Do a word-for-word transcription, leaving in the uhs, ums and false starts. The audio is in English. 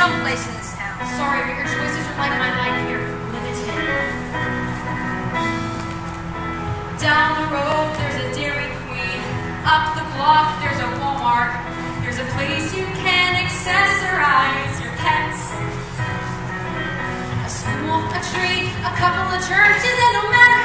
someplace in this town. Sorry, but your choices are like my life here. Limited. Down the road, there's a Dairy Queen. Up the block, there's a Walmart. There's a place you can accessorize your pets. A school, a tree, a couple of churches, and no matter